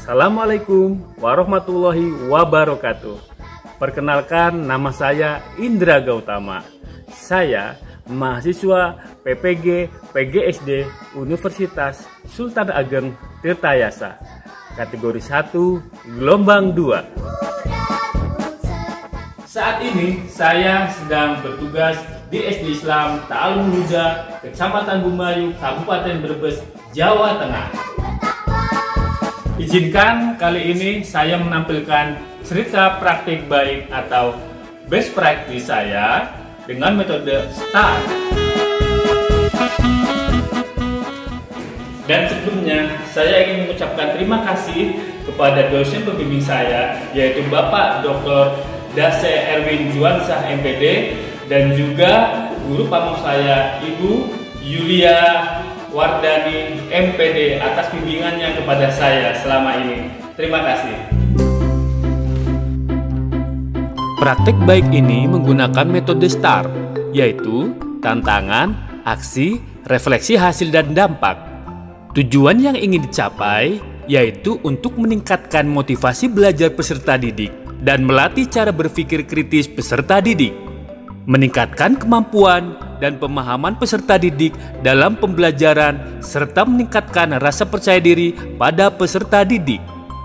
Assalamualaikum warahmatullahi wabarakatuh. Perkenalkan, nama saya Indra Gautama. Saya mahasiswa PPG PGSD Universitas Sultan Ageng Tirtayasa, kategori 1, gelombang 2. Saat ini saya sedang bertugas di SD Islam Ta'alum Huda, Kecamatan Bumayu, Kabupaten Brebes, Jawa Tengah. Izinkan kali ini saya menampilkan cerita praktik baik atau best practice saya dengan metode STAR. Dan sebelumnya saya ingin mengucapkan terima kasih kepada dosen pembimbing saya, yaitu Bapak Dr. Dase Erwin Juansah MPD, dan juga guru pamong saya Ibu Yulia Wardani MPD atas bimbingannya kepada saya selama ini. Terima kasih. Praktek baik ini menggunakan metode STAR, yaitu tantangan, aksi, refleksi hasil dan dampak. Tujuan yang ingin dicapai yaitu untuk meningkatkan motivasi belajar peserta didik dan melatih cara berpikir kritis peserta didik, meningkatkan kemampuan dan pemahaman peserta didik dalam pembelajaran, serta meningkatkan rasa percaya diri pada peserta didik.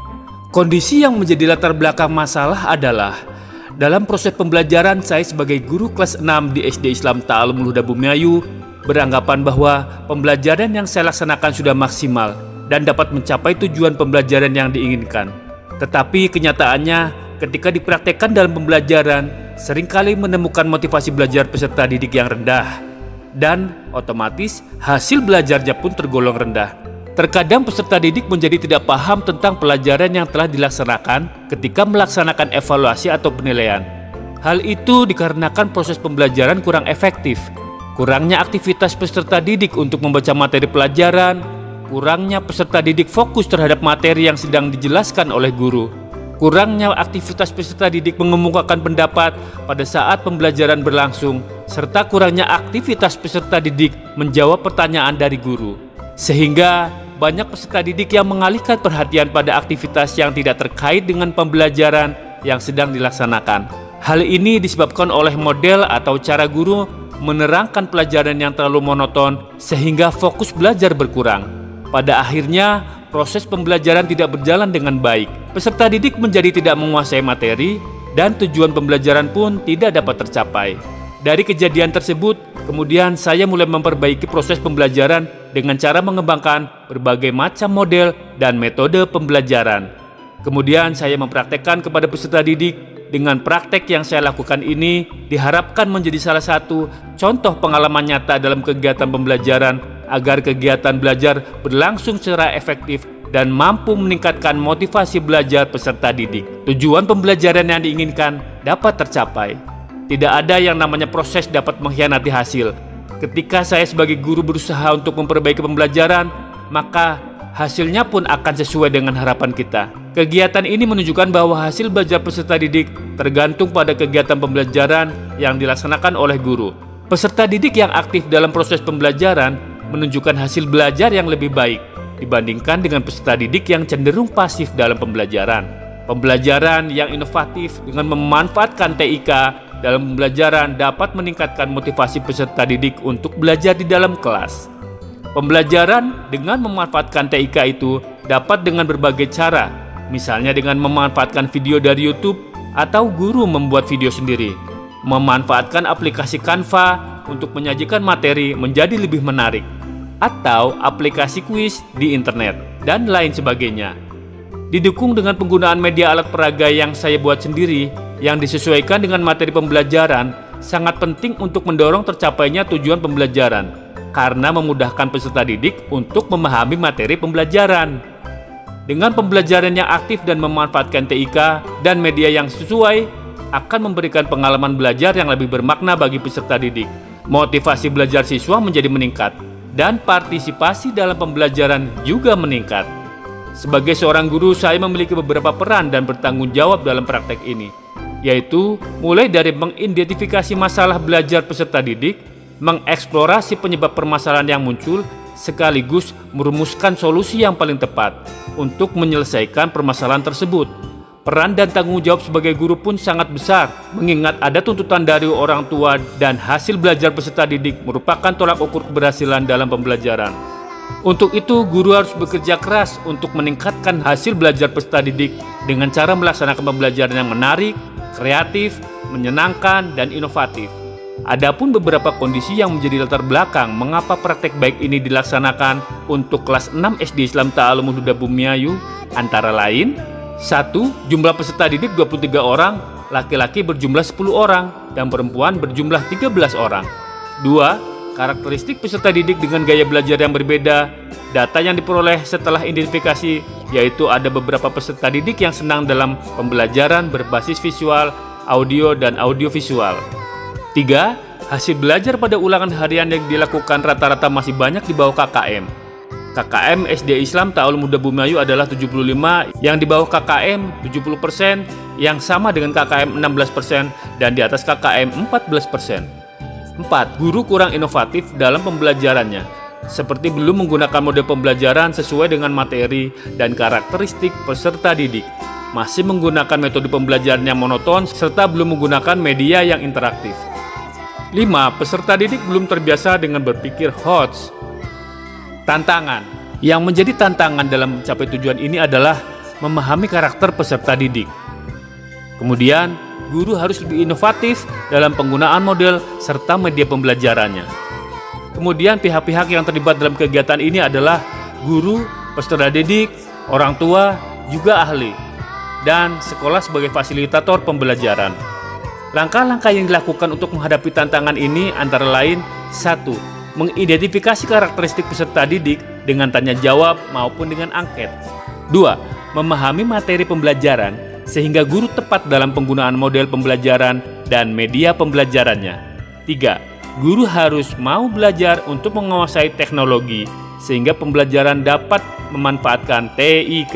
Kondisi yang menjadi latar belakang masalah adalah dalam proses pembelajaran, saya sebagai guru kelas 6 di SD Islam Ta'alum Huda Bumayu beranggapan bahwa pembelajaran yang saya laksanakan sudah maksimal dan dapat mencapai tujuan pembelajaran yang diinginkan. Tetapi kenyataannya ketika dipraktekkan dalam pembelajaran, seringkali menemukan motivasi belajar peserta didik yang rendah, dan otomatis hasil belajarnya pun tergolong rendah. Terkadang peserta didik menjadi tidak paham tentang pelajaran yang telah dilaksanakan ketika melaksanakan evaluasi atau penilaian. Hal itu dikarenakan proses pembelajaran kurang efektif, kurangnya aktivitas peserta didik untuk membaca materi pelajaran, kurangnya peserta didik fokus terhadap materi yang sedang dijelaskan oleh guru, kurangnya aktivitas peserta didik mengemukakan pendapat pada saat pembelajaran berlangsung, serta kurangnya aktivitas peserta didik menjawab pertanyaan dari guru. Sehingga banyak peserta didik yang mengalihkan perhatian pada aktivitas yang tidak terkait dengan pembelajaran yang sedang dilaksanakan. Hal ini disebabkan oleh model atau cara guru menerangkan pelajaran yang terlalu monoton sehingga fokus belajar berkurang. Pada akhirnya, proses pembelajaran tidak berjalan dengan baik. Peserta didik menjadi tidak menguasai materi dan tujuan pembelajaran pun tidak dapat tercapai. Dari kejadian tersebut, kemudian saya mulai memperbaiki proses pembelajaran dengan cara mengembangkan berbagai macam model dan metode pembelajaran. Kemudian saya mempraktekkan kepada peserta didik. Dengan praktek yang saya lakukan ini diharapkan menjadi salah satu contoh pengalaman nyata dalam kegiatan pembelajaran agar kegiatan belajar berlangsung secara efektif dan mampu meningkatkan motivasi belajar peserta didik. Tujuan pembelajaran yang diinginkan dapat tercapai. Tidak ada yang namanya proses dapat mengkhianati hasil. Ketika saya sebagai guru berusaha untuk memperbaiki pembelajaran, maka hasilnya pun akan sesuai dengan harapan kita. Kegiatan ini menunjukkan bahwa hasil belajar peserta didik tergantung pada kegiatan pembelajaran yang dilaksanakan oleh guru. Peserta didik yang aktif dalam proses pembelajaran menunjukkan hasil belajar yang lebih baik dibandingkan dengan peserta didik yang cenderung pasif dalam pembelajaran. Pembelajaran yang inovatif dengan memanfaatkan TIK dalam pembelajaran dapat meningkatkan motivasi peserta didik untuk belajar di dalam kelas. Pembelajaran dengan memanfaatkan TIK itu dapat dengan berbagai cara, misalnya dengan memanfaatkan video dari YouTube atau guru membuat video sendiri, memanfaatkan aplikasi Canva untuk menyajikan materi menjadi lebih menarik, atau aplikasi kuis di internet, dan lain sebagainya. Didukung dengan penggunaan media alat peraga yang saya buat sendiri, yang disesuaikan dengan materi pembelajaran, sangat penting untuk mendorong tercapainya tujuan pembelajaran, karena memudahkan peserta didik untuk memahami materi pembelajaran. Dengan pembelajaran yang aktif dan memanfaatkan TIK dan media yang sesuai, akan memberikan pengalaman belajar yang lebih bermakna bagi peserta didik. Motivasi belajar siswa menjadi meningkat, dan partisipasi dalam pembelajaran juga meningkat. Sebagai seorang guru, saya memiliki beberapa peran dan bertanggung jawab dalam praktek ini, yaitu mulai dari mengidentifikasi masalah belajar peserta didik, mengeksplorasi penyebab permasalahan yang muncul, sekaligus merumuskan solusi yang paling tepat untuk menyelesaikan permasalahan tersebut. Peran dan tanggung jawab sebagai guru pun sangat besar, mengingat ada tuntutan dari orang tua dan hasil belajar peserta didik merupakan tolak ukur keberhasilan dalam pembelajaran. Untuk itu, guru harus bekerja keras untuk meningkatkan hasil belajar peserta didik dengan cara melaksanakan pembelajaran yang menarik, kreatif, menyenangkan, dan inovatif. Adapun beberapa kondisi yang menjadi latar belakang mengapa praktek baik ini dilaksanakan untuk kelas 6 SD Islam Ta'alum Huda Bumiayu, antara lain: 1. Jumlah peserta didik 23 orang, laki-laki berjumlah 10 orang, dan perempuan berjumlah 13 orang. 2. Karakteristik peserta didik dengan gaya belajar yang berbeda. Data yang diperoleh setelah identifikasi, yaitu ada beberapa peserta didik yang senang dalam pembelajaran berbasis visual, audio, dan audiovisual. 3. Hasil belajar pada ulangan harian yang dilakukan rata-rata masih banyak di bawah KKM. KKM SD Islam Ta'alum Huda Bumiayu adalah 75, yang di bawah KKM 70%, yang sama dengan KKM 16%, dan di atas KKM 14%. 4. Guru kurang inovatif dalam pembelajarannya, seperti belum menggunakan model pembelajaran sesuai dengan materi dan karakteristik peserta didik, masih menggunakan metode pembelajaran yang monoton, serta belum menggunakan media yang interaktif. 5. Peserta didik belum terbiasa dengan berpikir HOTS. Tantangan yang menjadi tantangan dalam mencapai tujuan ini adalah memahami karakter peserta didik. Kemudian, guru harus lebih inovatif dalam penggunaan model serta media pembelajarannya. Kemudian, pihak-pihak yang terlibat dalam kegiatan ini adalah guru, peserta didik, orang tua, juga ahli, dan sekolah sebagai fasilitator pembelajaran. Langkah-langkah yang dilakukan untuk menghadapi tantangan ini antara lain: 1. Mengidentifikasi karakteristik peserta didik dengan tanya jawab maupun dengan angket. 2. Memahami materi pembelajaran sehingga guru tepat dalam penggunaan model pembelajaran dan media pembelajarannya. 3. Guru harus mau belajar untuk menguasai teknologi sehingga pembelajaran dapat memanfaatkan TIK.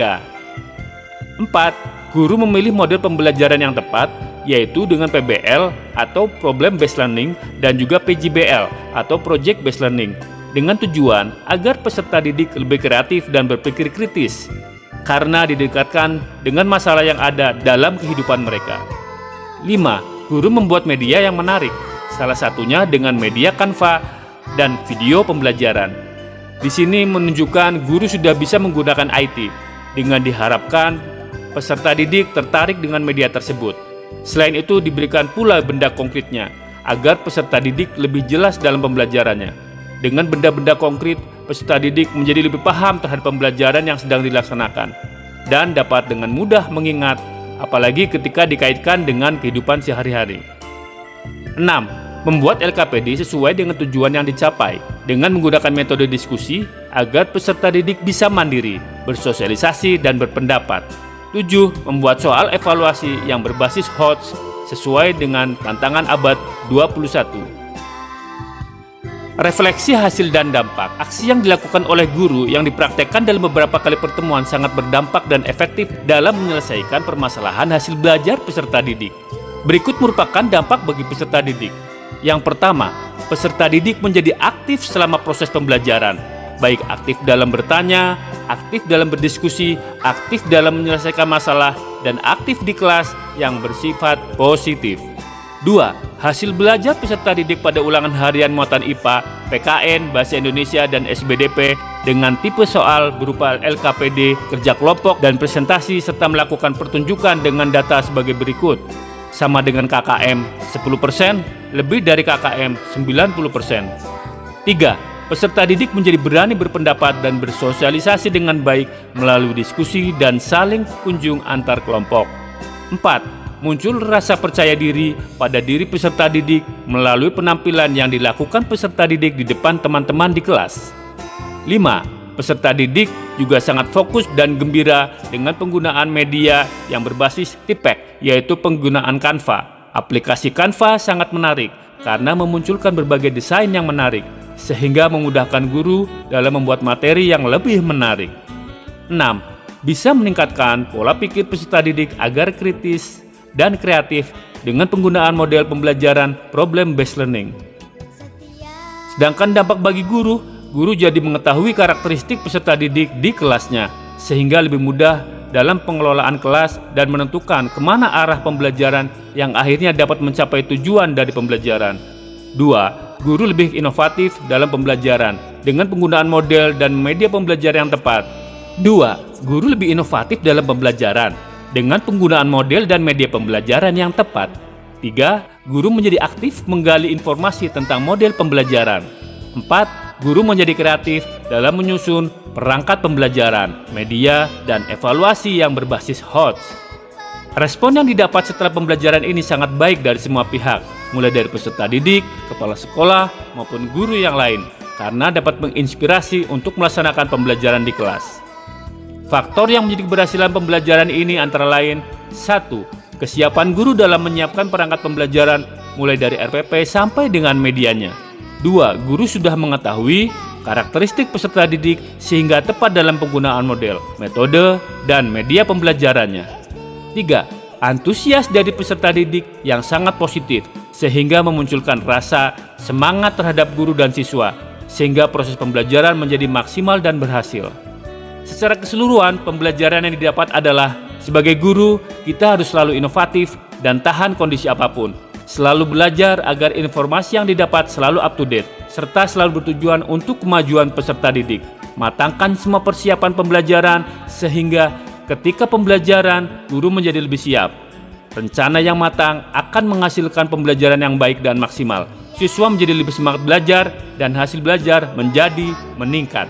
4. Guru memilih model pembelajaran yang tepat, yaitu dengan PBL atau Problem Based Learning dan juga PJBL atau Project Based Learning, dengan tujuan agar peserta didik lebih kreatif dan berpikir kritis karena didekatkan dengan masalah yang ada dalam kehidupan mereka. 5. Guru membuat media yang menarik, salah satunya dengan media Canva dan video pembelajaran. Di sini menunjukkan guru sudah bisa menggunakan IT, dengan diharapkan peserta didik tertarik dengan media tersebut. Selain itu, diberikan pula benda konkretnya agar peserta didik lebih jelas dalam pembelajarannya. Dengan benda-benda konkret, peserta didik menjadi lebih paham terhadap pembelajaran yang sedang dilaksanakan dan dapat dengan mudah mengingat, apalagi ketika dikaitkan dengan kehidupan sehari-hari. 6. Membuat LKPD sesuai dengan tujuan yang dicapai dengan menggunakan metode diskusi agar peserta didik bisa mandiri, bersosialisasi, dan berpendapat. 7. Membuat soal evaluasi yang berbasis HOTS sesuai dengan tantangan abad 21. Refleksi hasil dan dampak. Aksi yang dilakukan oleh guru yang dipraktekkan dalam beberapa kali pertemuan sangat berdampak dan efektif dalam menyelesaikan permasalahan hasil belajar peserta didik. Berikut merupakan dampak bagi peserta didik. Yang pertama, peserta didik menjadi aktif selama proses pembelajaran, baik aktif dalam bertanya, aktif dalam berdiskusi, aktif dalam menyelesaikan masalah, dan aktif di kelas yang bersifat positif. 2. Hasil belajar peserta didik pada ulangan harian muatan IPA, PKN, Bahasa Indonesia, dan SBDP dengan tipe soal berupa LKPD, kerja kelompok, dan presentasi serta melakukan pertunjukan dengan data sebagai berikut. Sama dengan KKM 10%, lebih dari KKM 90%. 3. Peserta didik menjadi berani berpendapat dan bersosialisasi dengan baik melalui diskusi dan saling kunjung antar kelompok. 4. Muncul rasa percaya diri pada diri peserta didik melalui penampilan yang dilakukan peserta didik di depan teman-teman di kelas. 5. Peserta didik juga sangat fokus dan gembira dengan penggunaan media yang berbasis TIPEK, yaitu penggunaan Canva. Aplikasi Canva sangat menarik karena memunculkan berbagai desain yang menarik, sehingga memudahkan guru dalam membuat materi yang lebih menarik. 6. Bisa meningkatkan pola pikir peserta didik agar kritis dan kreatif dengan penggunaan model pembelajaran Problem Based Learning. Sedangkan dampak bagi guru guru jadi mengetahui karakteristik peserta didik di kelasnya, sehingga lebih mudah dalam pengelolaan kelas dan menentukan kemana arah pembelajaran yang akhirnya dapat mencapai tujuan dari pembelajaran. 2. Guru lebih inovatif dalam pembelajaran dengan penggunaan model dan media pembelajaran yang tepat. 2. Guru lebih inovatif dalam pembelajaran dengan penggunaan model dan media pembelajaran yang tepat. 3. Guru menjadi aktif menggali informasi tentang model pembelajaran. 4. Guru menjadi kreatif dalam menyusun perangkat pembelajaran, media, dan evaluasi yang berbasis HOTS. Respon yang didapat setelah pembelajaran ini sangat baik dari semua pihak, mulai dari peserta didik, kepala sekolah, maupun guru yang lain, karena dapat menginspirasi untuk melaksanakan pembelajaran di kelas. Faktor yang menjadi keberhasilan pembelajaran ini antara lain: 1. Kesiapan guru dalam menyiapkan perangkat pembelajaran mulai dari RPP sampai dengan medianya. 2. Guru sudah mengetahui karakteristik peserta didik sehingga tepat dalam penggunaan model, metode, dan media pembelajarannya. 3. Antusias dari peserta didik yang sangat positif sehingga memunculkan rasa semangat terhadap guru dan siswa, sehingga proses pembelajaran menjadi maksimal dan berhasil. Secara keseluruhan, pembelajaran yang didapat adalah: sebagai guru, kita harus selalu inovatif dan tahan kondisi apapun. Selalu belajar agar informasi yang didapat selalu up to date, serta selalu bertujuan untuk kemajuan peserta didik. Matangkan semua persiapan pembelajaran sehingga ketika pembelajaran, guru menjadi lebih siap. Rencana yang matang akan menghasilkan pembelajaran yang baik dan maksimal. Siswa menjadi lebih semangat belajar dan hasil belajar menjadi meningkat.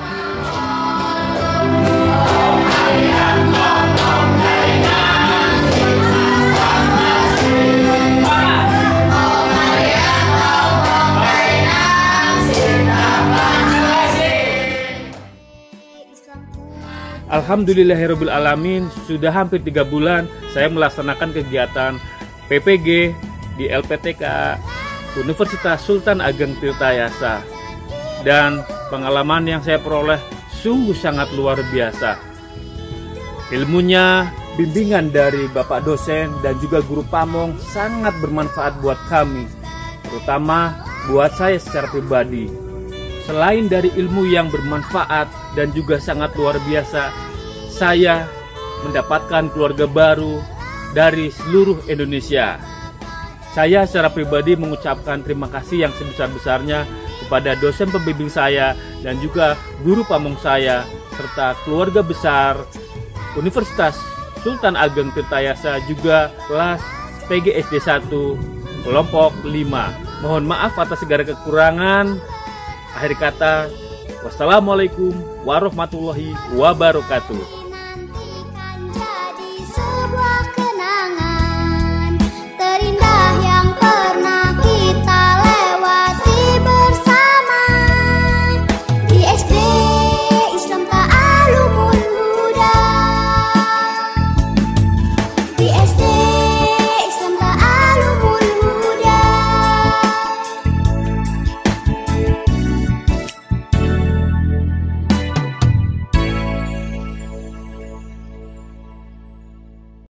Alhamdulillahirabbil alamin, sudah hampir 3 bulan saya melaksanakan kegiatan PPG di LPTK Universitas Sultan Ageng Tirtayasa, dan pengalaman yang saya peroleh sungguh sangat luar biasa. Ilmunya, bimbingan dari Bapak dosen dan juga guru pamong sangat bermanfaat buat kami, terutama buat saya secara pribadi. Selain dari ilmu yang bermanfaat dan juga sangat luar biasa, saya mendapatkan keluarga baru dari seluruh Indonesia. Saya secara pribadi mengucapkan terima kasih yang sebesar-besarnya kepada dosen pembimbing saya dan juga guru pamong saya, serta keluarga besar Universitas Sultan Ageng Tirtayasa, juga kelas PGSD 1 kelompok 5. Mohon maaf atas segala kekurangan. Akhir kata, wassalamualaikum warahmatullahi wabarakatuh.